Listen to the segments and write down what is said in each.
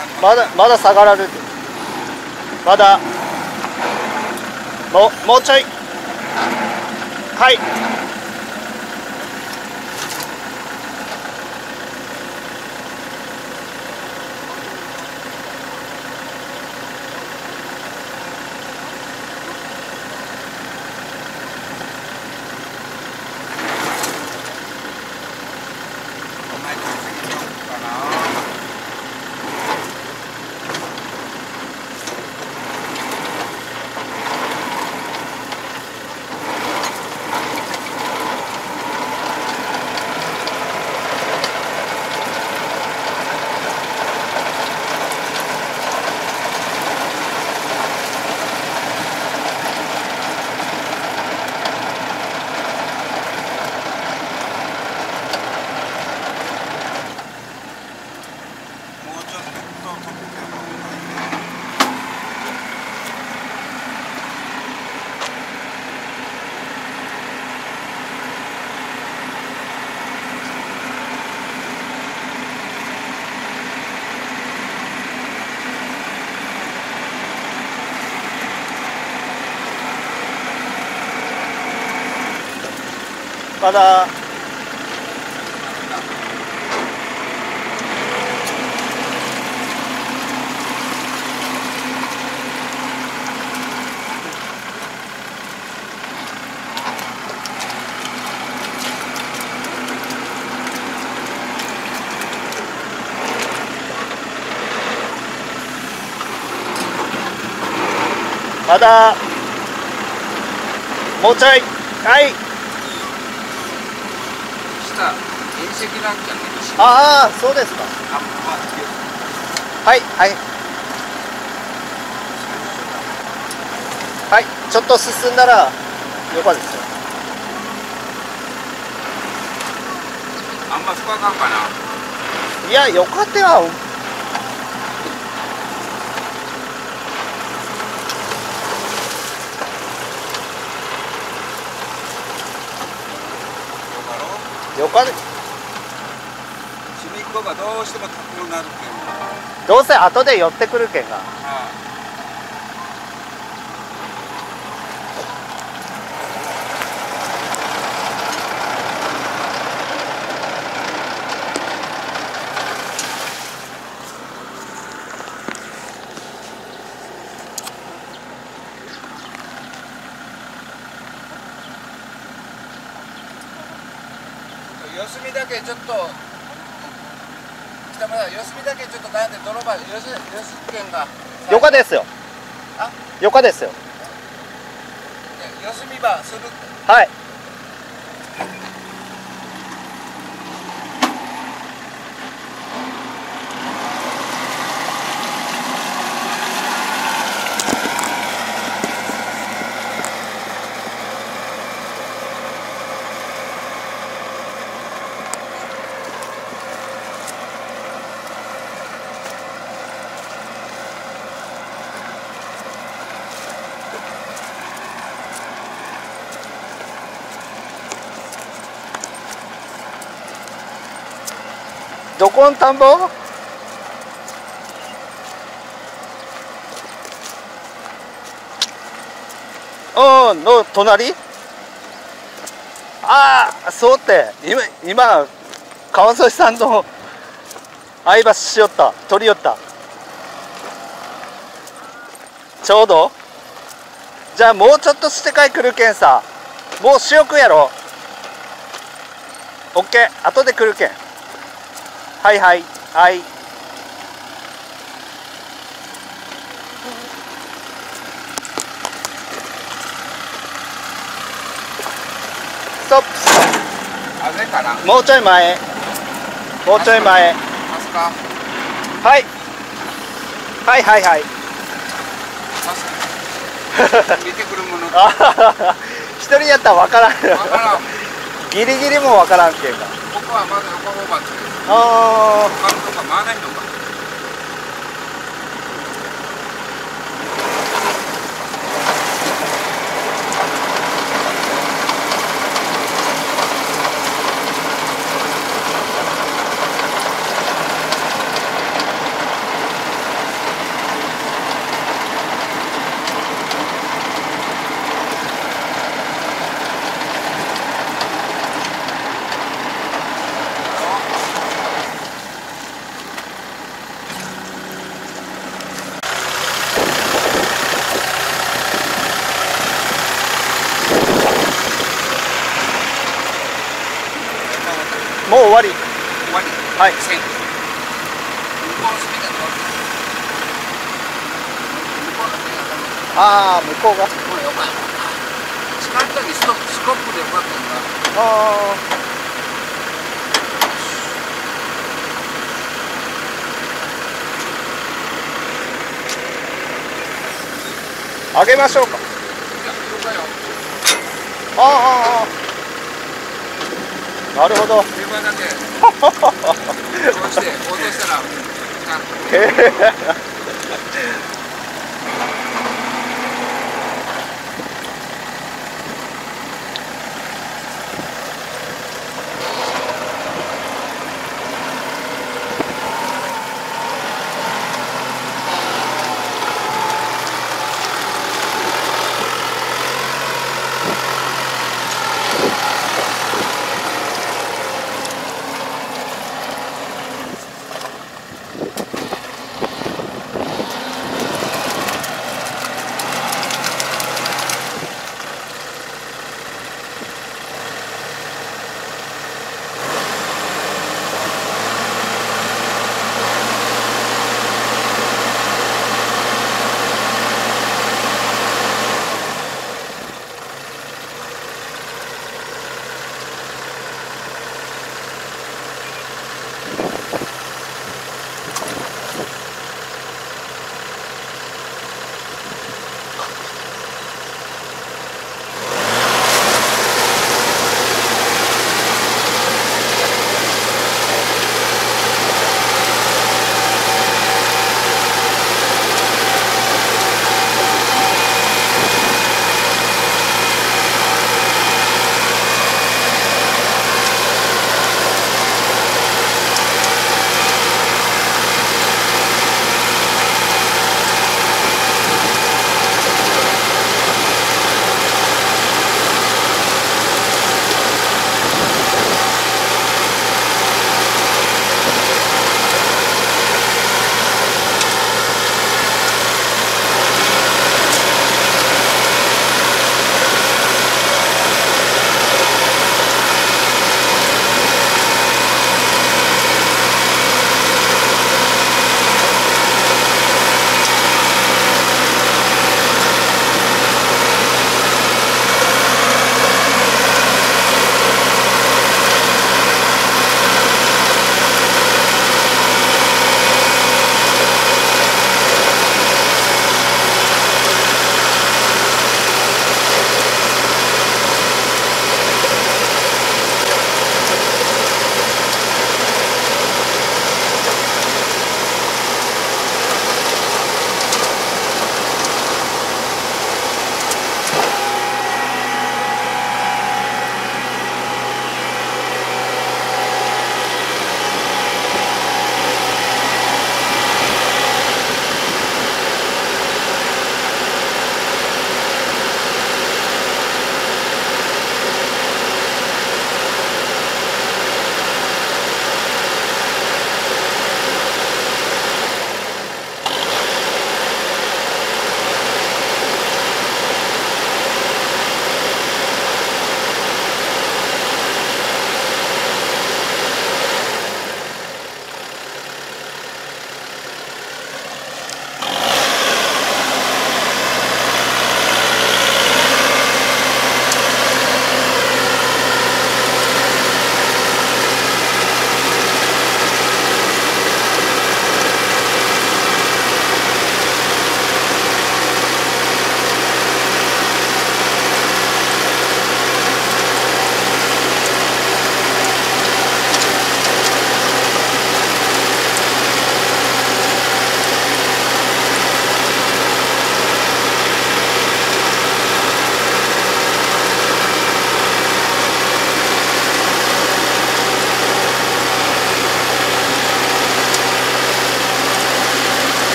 まだ下がられる。まだもうちょい。はい。まだもうちょい。はい。 原石なんじゃないですか。 ああ、そうですか。はいはいはい。ちょっと進んだらよかですよ。 あんま深かんかな。 いや、よかったよ。よかね。 隅っこがどうしても高くなるけん。 どうせ後で寄ってくるけんが。 四隅だけちょっと北村、四隅だけちょっとなんで泥場四隅圏がよかですよ。よかですよ。 四隅場する。 はい。どこの田んぼ？うんの隣？ああ、そうって今川添さんの相葉しよった、取り寄った。ちょうど。じゃあもうちょっとしてから来るけんさ。もうしよくやろ。オッケー、後で来るけん。はいはいはい。ストップ。 あれかな。 もうちょい前。もうちょい前。 ますか。 はい。はいはいはい。 見てくるもの。 一人やったらわからん。 わからん。 ギリギリもわからんけんか。 僕はまだ横方バッチです。 ああ。 他のとか回らないのか。 終わり。 終わり。 はい。 線。向こうの隅だと。向こうの隅がダメ。 ああ、向こうが。 これよかった。使った時スコップでよかったんだ。 ああ。あげましょうか。 いや、了解よ。 ああ。なるほど。 手間だけ。こうして落としたら。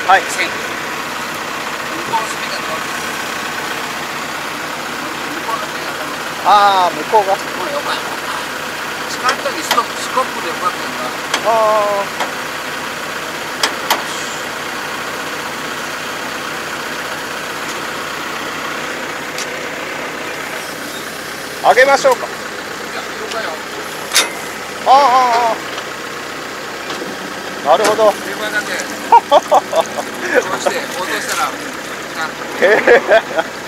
はい。 線。向こうの隅が通る。向こうの隅が通る。 ああ、向こうが。 これよかった。近い時スコップでよかったんだ。 ああ。あげましょうか。 いや、了解よ。 ああ、なるほど。 手前だけ。こうして、落としたら。 へえ。